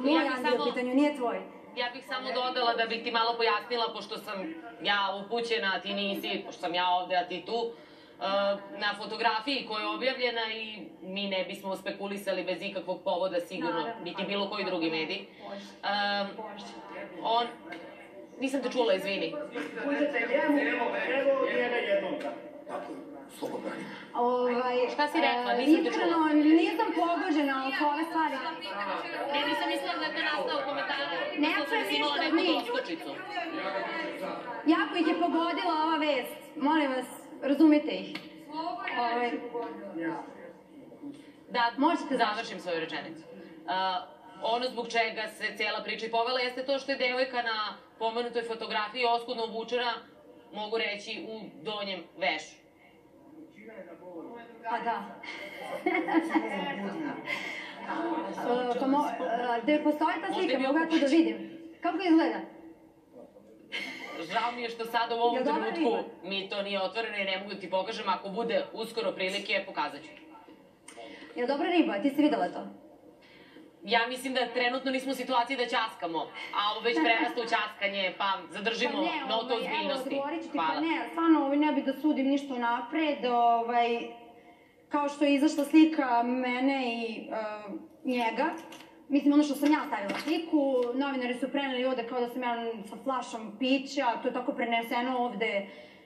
moj Andrej u pitanju, nije tvoj. Ja bih samo dodala da bih ti malo pojasnila, pošto sam ja upućena, a ti nisi, pošto sam ja ovde, a ti tu, na fotografiji koja je objavljena i mi ne bismo spekulisali bez ikakvog povoda sigurno, niti bilo koji drugi medij. Nisam te čula, izvini. Evo njega jednom tako, slobodno. Šta si rekla? Nisam te čula. Iskreno, nisam pogođena oko ove stvari. Nisam mislila da te nastao komentar. Ne čujem ništa od njih. Jako ih je pogodila ova vest. Molim vas, razumite ih. Da, možete završim svoju rečenicu. Ono zbog čega se cijela priča i povela jeste to što je devojka na pomenutoj fotografiji oskudno obučena, mogu reći, u donjem vešu. Pa da. Gde postoji ta slika, mogu ja to da vidim? Kako izgleda? Žao mi je što sada u ovom trenutku mi to nije otvoreno i ne mogu da ti pokažem. Ako bude uskoro prilike, pokazat ću. Je li dobra riba? Ti si videla to? Ja mislim da trenutno nismo u situaciji da ćaskamo, a ovo već prerasta u ćaskanje, pa zadržimo notu ozbiljnosti. Evo, odgovorit ću ti, pa ne, stvarno ne bih da sudim ništa unapred, kao što je izašla slika mene i njega, mislim, ono što sam ja stavila sliku, novinari su preneli ovde kao da sam ja sa flašom pića, to je tako preneseno ovde,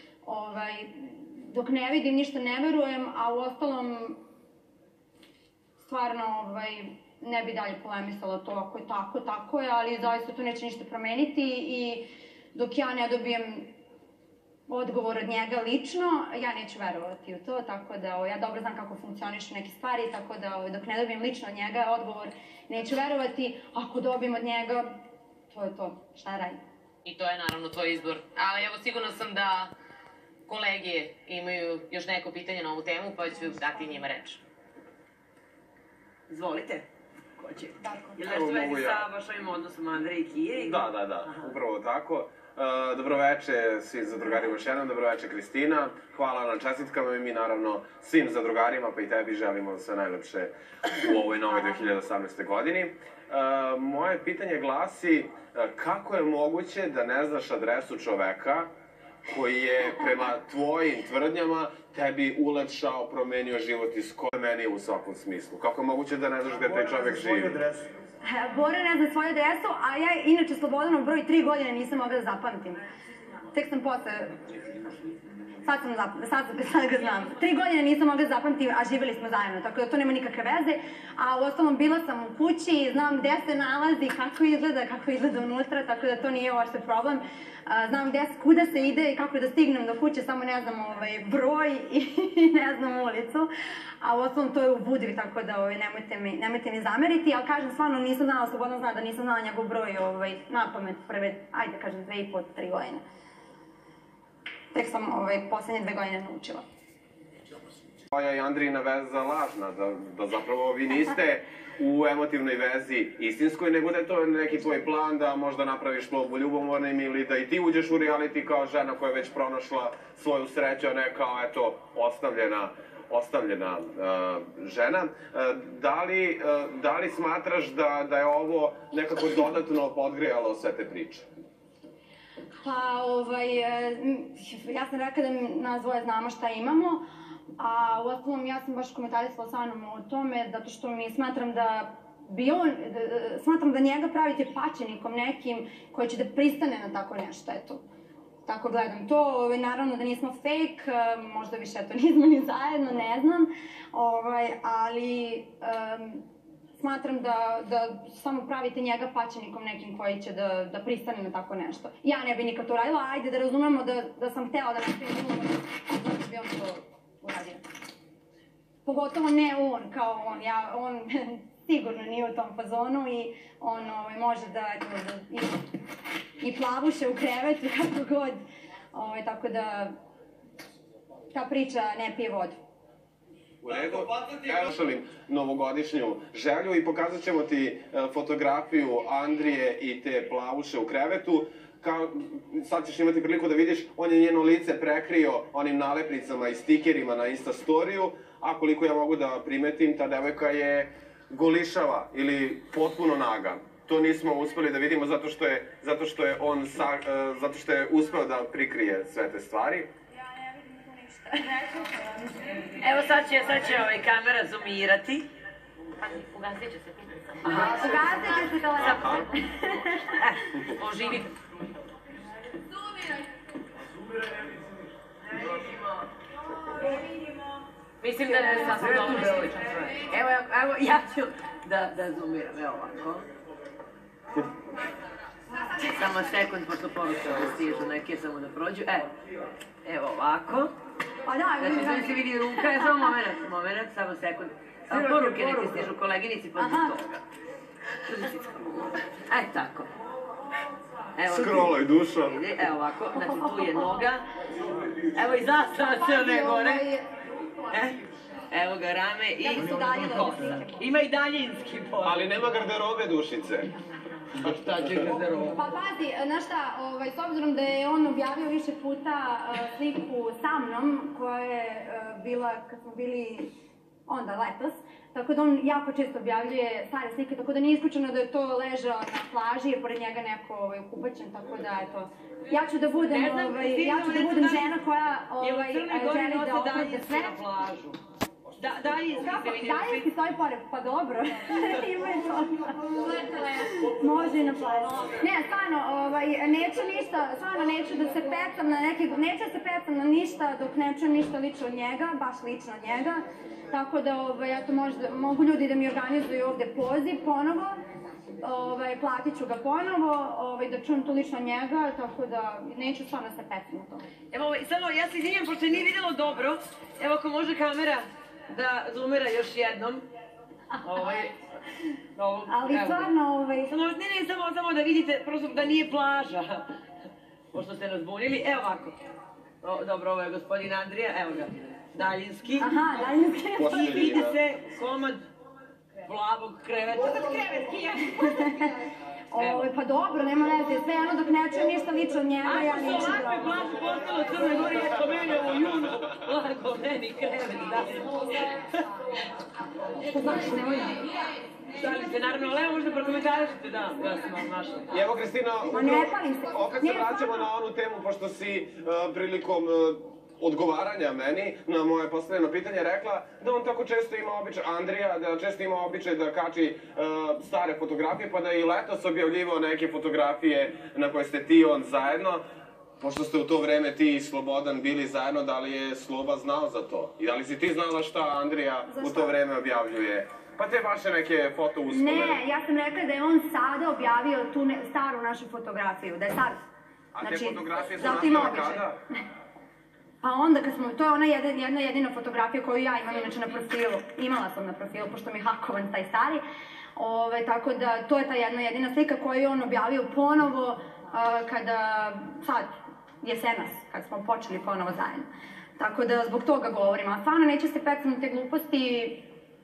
dok ne vidim, ništa ne verujem, a u ostalom, stvarno, ne bi dalje polemisala to, ako je tako, tako je, ali zaista to neće ništa promeniti i dok ja ne dobijem odgovor od njega lično, ja neću verovati u to, tako da ja dobro znam kako funkcionišu neke stvari, tako da dok ne dobijem lično od njega odgovor, neću verovati, ako dobijem od njega, to je to, šta radim? I to je naravno tvoj izbor, ali evo sigurno sam da kolege imaju još neko pitanje na ovu temu, pa ću dati njima reč. Izvolite. Ko će? Ili nešto vezi sa vašim odnosom Andreja i Kije? Da, upravo tako. Dobroveče svim zadrugarima još jednom, dobroveče Kristina. Hvala na čestitkama i mi naravno svim zadrugarima, pa i tebi želimo sve najlepše u ovoj novoj 2018. godini. Moje pitanje glasi, kako je moguće da ne znaš adresu čoveka koji je prema tvojim tvrdnjama tebi ulepšao, promenio život i skoro meni u svakom smislu? Kako je moguće da ne znaš gde taj čovek živi? Bora ne zna svoju adresu, a ja inače Slobodanov broj 3 godine nisam mogla da zapamtim. Tek sam posle... Sad ga znam. 3 godine nisam mogla da zapamtim, a živjeli smo zajedno, tako da to nema nikakve veze. A uostalom bila sam u kući, znam gde se nalazi, kako izgleda unutra, tako da to nije uopšte problem. Znam kuda se ide i kako da stignem do kuće, samo ne znam broj i ne znam ulicu. A uostalom to je u Budvi, tako da nemojte mi zameriti, ali kažem, stvarno nisam znala, Slobodan zna da nisam znala njegov broj na pamet prve, ajde kažem, 2,5-3 godine. Tek sam poslednje 2 godine naučila. Tvoja i Andrijina veza lažna, da zapravo vi niste u emotivnoj vezi istinskoj, nego da je to neki tvoj plan da možda napraviš plovbu ljubomornim ili da i ti uđeš u reality kao žena koja je već pronašla svoju sreću, a ne kao, eto, ostavljena žena. Da li smatraš da je ovo nekako dodatno podgrejalo sve te priče? Pa, ja sam rekla da nas dvoje znamo šta imamo, a uostalom ja sam baš komentarisala sa Anom o tome, zato što mi smatram da njega pravite pačenikom nekim koji će da pristane na tako nešto, eto. Tako gledam to, naravno da nismo fake, možda više eto nismo ni zajedno, ne znam, ali smatram da samo pravite njega pačenikom nekim koji će da pristane na tako nešto. Ja ne bi nikad to uradila, ajde da razumemo da sam htela da napravim ulogu, zato bi on to uradio. Pogotovo ne on, kao on sigurno nije u tom fazonu i on može da i plavuše u krevetu, kako god, tako da ta priča ne pije vodu. U redu, evo šalim novogodišnju želju i pokazat ćemo ti fotografiju Andrije i te plavuše u krevetu. Sad ćeš imati priliku da vidiš, on je njeno lice prekrio onim nalepnicama i stikerima na Insta storiju, a koliko ja mogu da primetim, ta devojka je golišava ili potpuno naga. to nismo uspeli da vidimo zato što je on zato što je uspeo da prikrije sve te stvari. Ja ne vidim tu ništa. Evo sad će kamera zoomirati. Ugasit će se pitan. Ugasite se telefon. Oživite. Mislim da je sasvim dobro sličan čovjek. Evo, ja ću da zoomiram, evo ovako. Samo sekund, pošto poruke ovo stižu, neke samo da prođu. Evo ovako. Pa da, Znači, sve se vidi ruka, samo moment, samo sekund. Poruke neke stižu koleginici posle toga. Tako. Scrollaj duša. Evo ovako, znači tu je noga. Kosa. Evo i zastava se one gore. Evo ga rame i kosa. Ima i daljinski pored. Ali nema garderobe Dušice. A šta će garderobe? Pa pazi, znaš šta, s obzirom da je on objavio više puta sliku sa mnom, koja je bila kad smo bili onda letos, tako da on jako često objavljuje stare slike, tako da nije isključeno da je to ležao na plaži, jer pored njega neko ukupaćen, tako da eto. Ja ću da budem žena koja želi da opravda sve. Daljinski stoji pored, pa dobro. Ima je to. Može i na plaži. Ne, stvarno, neću da se pecam na neke, neću da se pecam na ništa dok ne čujem ništa lično od njega, baš lično od njega. Tako da, eto, mogu ljudi da mi organizuju ovde poziv ponovo, platit ću ga ponovo, da čujem to lično od njega, tako da neću stvarno se pecam na to. Evo, samo, ja se izvinjam, pošto nije vidjelo dobro, evo ako može kamera da zoomira još jednom. Ali stvarno, samo da vidite, prosto da nije plaža, pošto ste nas bunili. Evo ovako. Dobro, ovo je gospodin Andrija, evo ga. Daljinski. Aha, daljinski. I vidi se komad plavog kreveta. Pa dobro, nema veze, sve jedno dok ne čujem ništa lično od njega, ja neću da... Ako se ovakve plaže postalo u Crnoj Gori, eto mene u junu, lako meni krevet, da. Što znači, nemoj da... Šalim se, naravno, ali evo možda prokomentarišite, da sam vam našla. I evo, Kristina, opet se vraćamo na onu temu, pošto si prilikom odgovaranja meni na moje postavljeno pitanje rekla da on tako često ima običaj, Andrija, da često ima običaj da kači stare fotografije, pa da je i letos objavljivao neke fotografije na koje ste ti i on zajedno. Pošto ste u to vreme ti i Slobodan bili zajedno, da li je Sloba znao za to? I da li si ti znala šta Andrija u to vreme objavljuje? Pa te vaše neke foto uspomene? Ne, ja sam rekla da je on sada objavio tu staru našu fotografiju, da je sad. A te fotografije su nastale kada? Pa onda kad smo, to je ona jedna jedina fotografija koju ja imam inače na profilu, imala sam na profilu pošto mi je hakovan taj stari, tako da to je ta jedna jedina slika koju je on objavio ponovo kada, sad, jesenas, kad smo počeli ponovo zajedno. Tako da zbog toga govorim, a stvarno neće se pecati na te gluposti,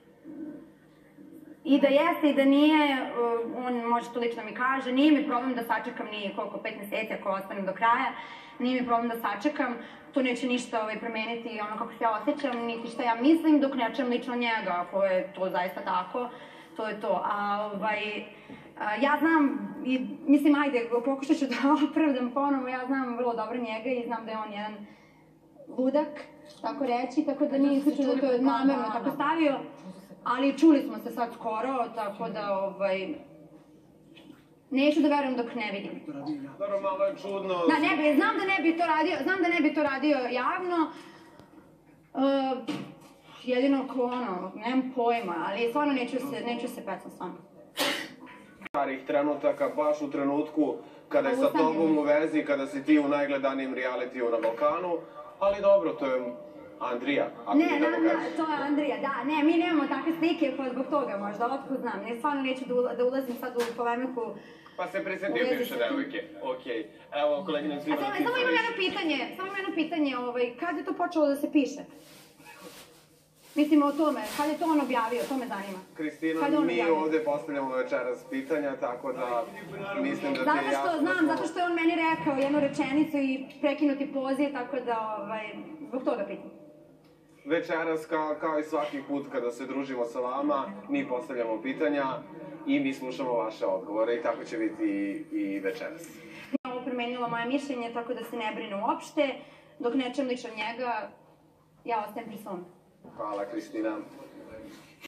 i da jeste i da nije, on može to lično mi kaže, nije mi problem da sačekam nije koliko, 5 meseci ako ostanem do kraja, nije mi problem da sačekam, to neće ništa promeniti ono kako se ja osjećam, niti šta ja mislim dok ne čujem lično njega, ako je to zaista tako, to je to. Ja znam, mislim, ajde, pokušat ću da opravdam ponovo, ja znam vrlo dobro njega i znam da je on jedan ludak, tako reći, tako da nije isključeno da to je namerno tako stavio, ali čuli smo se sad skoro, tako da, neću da verujem dok ne vidim. Dobro, malo je čudno. Da, znam da ne bi to radio javno, jedino ko nemam pojma, ali stvarno neću se pecam stvarno. Starih trenutaka, baš u trenutku kada je sa tobom u vezi, kada si ti u najgledanijem realitiju na Balkanu, ali dobro, to je Andrija, ako ti tako kažeš. To je Andrija, da, ne, mi nemamo takve slike, pa zbog toga možda, otko znam, ne, stvarno neću da ulazim sad u polemiku. Pa se prisjetio bivše devojke, okej. Evo, kolegine, svima na Samo imam jedno pitanje, kad je to počelo da se piše? Mislim o tome, kad je to on objavio, to me zanima. Kristina, mi ovde postavljamo večeras pitanja, tako da mislim da ti je jasno... Zato što je on meni rekao jednu rečenicu i prekinuti poziv, tako da, zbog toga pitam. Večeras, kao i svaki put kada se družimo sa vama, mi postavljamo pitanja. i mi slušamo vaše odgovore i tako će biti i večeras. Ovo promenilo moje mišljenje, tako da se ne brine uopšte. Dok ne čujem lično njega, ja ostajem pri svom. Hvala, Kristina.